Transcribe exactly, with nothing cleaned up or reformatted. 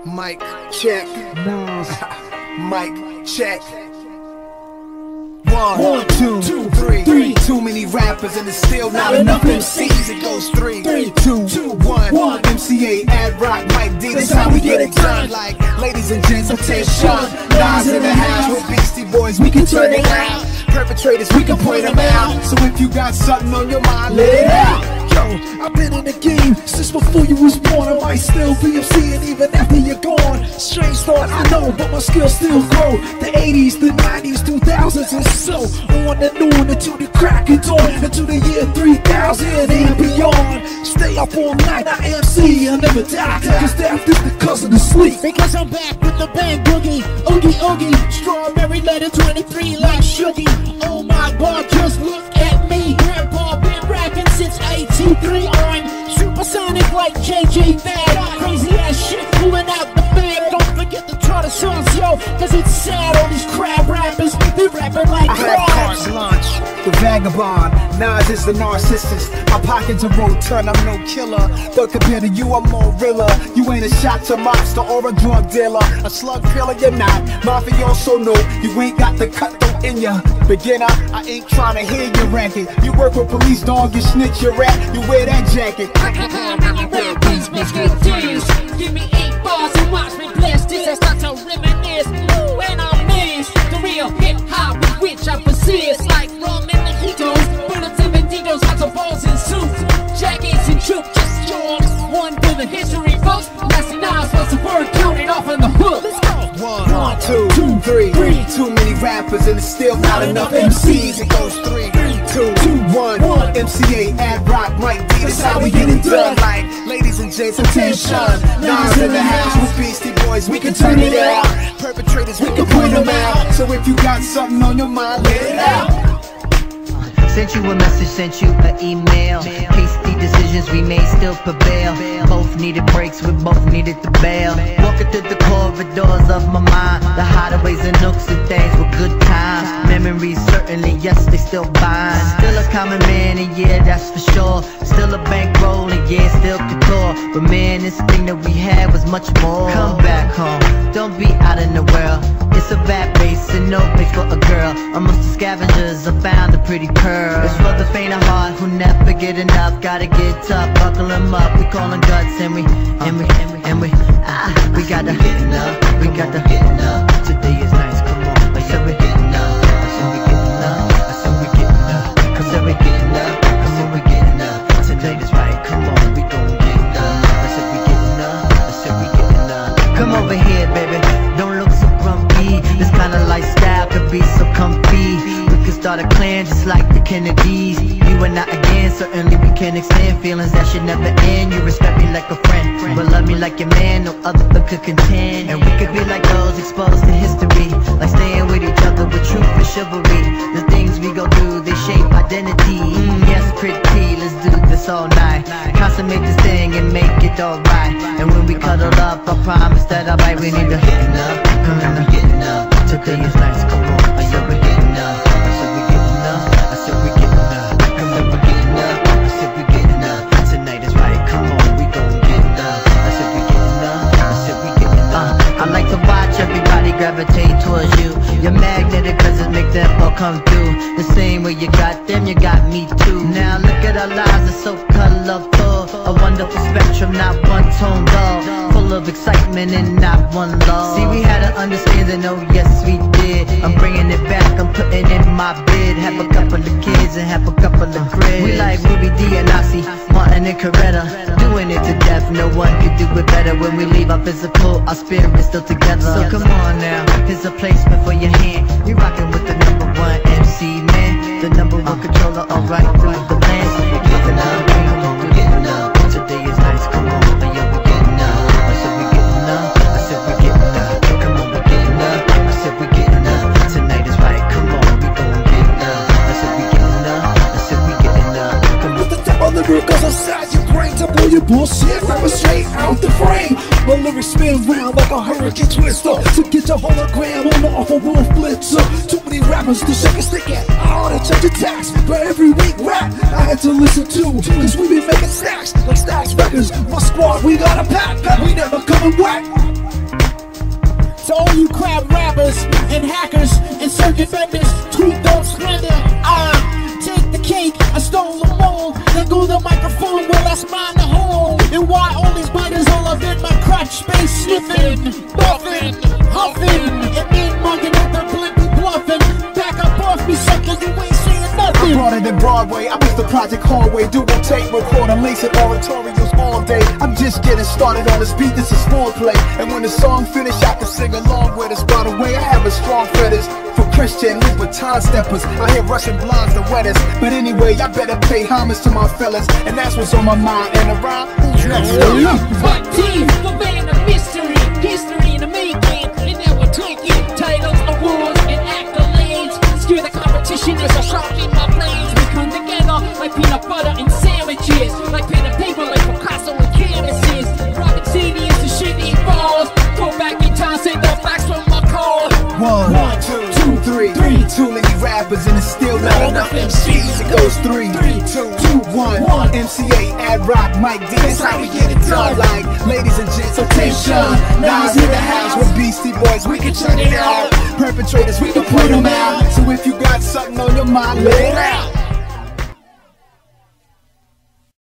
Mic check. Nas. Mic check. One, One, two, two, three. three. Too many rappers and it's still not, Not enough enough M Cs. It goes three, Three, two, two, one. one. M C A, Ad Rock, Mike D. This how we get it done. Like ladies and gents, attention. Nas in the house with Beastie Boys. We can turn it out. Perpetrators, we can point them out. So if you got something on your mind, let it out. Yo, I've been in the game since before you was born. I might still be MCing even after you're gone. Strange thought, I know, but my skills still grow. The eighties, the nineties, two thousands, and so on and on until the crack of dawn, until the year three thousand and beyond. Stay up all night, I M C, I'll never die. Cause death is the cousin of sleep. Because I'm back with the bang boogie, oogie oogie, strawberry letter twenty-three like Shuggy. Oh my God, just look at me. Grandpa been rapping since eighty-three. I'm supersonic like J J Bad. Crazy ass shit pulling out the bag. Don't forget to try the songs, yo, cause it's sad. All these crab rappers, they rapping like I had crabs. carte launch, the vagabond. Nas is the narcissist. My pockets are rotund, I'm no killer. But compared to you, I'm more realer. You ain't a shot to mobster or a drug dealer. A slug killer, you're not. Mafioso, no. You ain't got the cutthroat in ya. Beginner, I ain't trying to hear your racket. You work with police, dog, you snitch your rat. You wear that jacket. These biscuit tears. Give me eight bars and watch me bless this. I start to reminisce. Ooh, and I miss the real hip hop with which I persist. Like rum and mojitos, bullets and banditos, lots of balls and suits, jackets and troop, just yours. One for the history books. That's Nas, what's the word counted off in the hook. Let's go. One, One two, two, three. three. Too many rappers and it's still not enough M Cs. It goes three, two, two, one. one. M C A, Ad Rock, Mike D. This how we get it done. Like ladies and gents, attention. Nas in the house with Beastie Boys. We can turn it out. Perpetrators, we can point them out. So if you got something on your mind, let it out. Sent you a message, sent you an email. Hasty decisions we made still prevail. Both needed breaks, we both needed to bail. Walking through the corridors of my mind, the hideaways and nooks and things were good times. Memories certainly, yes, they still bind. Still a common man, and yeah, that's for sure. Still a bankroll, and yeah, still couture. But man, this thing that we had was much more. Come back home, don't be out in the world. It's a bad place and no place for a girl. Amongst the scavengers, I found a pretty pearl. It's for the faint of heart who never get enough. Gotta get tough, buckle them up. We callin' guts and we, and we, and we, and we, ah, we gotta get enough. We gotta get enough. Today is nice, come on. I said we getting up. I said we getting up. I said we getting up. I said we getting up. I said we getting up. Today is right, come on. We gon' get up. I said we getting up. I said we getting up. Come over here, baby. Don't look so grumpy. This kind of lifestyle could be so comfy. We could start a clan just like the Kennedys. You and I again, certainly we can extend feelings that should never end. You respect me like a friend, but love me like your man. No other could contend. And we could be like those exposed to history, like staying with each other with truth and chivalry. The things we go through, they shape identity. Mm, yes, pretty, let's do this all night. Consummate this thing and make it alright. And when we cuddle up, I promise that I'll bite. We need to get up, come on, we getting up. Today is nice, come on. I said we getting up. I said we getting up. I said we getting up. Come on, we getting up. I said we getting up. Tonight is right, come on, we gon' get up. I said we getting up. I said we getting up. Uh, I like to watch everybody gravitate towards you. You're magnetic cause it make them all come through. The same way you got them, you got me too. Now look at our lives, they're so colorful. A wonderful spectrum, not one tone dull. Full of excitement and not one love. See, we had an understanding, oh yes we did. I'm bringing it back, I'm putting in my bid. Have a couple of kids and have a couple of grids. We like Ruby D and Ossie, Martin and Coretta. Doing it to death, no one could do it better. When we leave our physical, our spirit's still together. So come on now, here's a placement for your hand. We rockin' with the number one M C man, the number one controller, alright through the land. So we're getting up, come on, we're getting up. Today is nice, come on, oh yeah, we're getting up. I said we're getting up, I said we're getting up. Come on, we're getting up, I said we're getting up. Tonight is right, come on, we gon' get up. I said we're getting up, I said we're getting up. Come on. With the tip of the lyrics inside your brain to blow your bullshit, rapping straight out the frame. My lyrics spin round like a hurricane twister to get your hologram on the awful wolf blitzer. Too many rappers to shake a stick at. I ought to change the tax for every week rap I had to listen to, cause we be making stacks like Stacks Records. My squad, we got a pack, we never coming whack. all you crab rappers and hackers and circuit vendors, tweet don't splendor. Ah, take the cake, I stole them all. Then go the microphone, well that's mine to hold. And why all these biters all up in my crotch space sniffing, buffing, huffing, and me mugging at the blimpy bluffing. Back up off me, sucker, you ain't saying nothing. I brought it in Broadway, I missed the Project Hallway. Do a tape, record and lace it oratorials all day. I'm just getting started on this beat, this is foreplay. And when the song finish, I can sing along with us. By the way, I have a strong fetish for Christian Louboutin steppers. I hear Russian blondes the wettest. But anyway, I better pay homage to my fellas, and that's what's on my mind. And around, who's next? What team? The man of mystery, history in the making, and now we're taking titles, awards, and accolades. Screw the competition, there's a shark in my blades. We come together like peanut butter and sandwiches, like pen and paper, like Picasso and canvases. Robert City is the shit he falls. Go back in time, say the facts from my car. One, One two, two, three, three. Too many rappers and it's still not enough M Cs. It goes three, three, two, two, one. one. M C A, Ad Rock, Mike D. That's how we get it done. Like, ladies and gents, attention. Nas in the house with Beastie Boys, we can turn it out. Perpetrators, we can put them out. So if you got something on your mind, lay it out.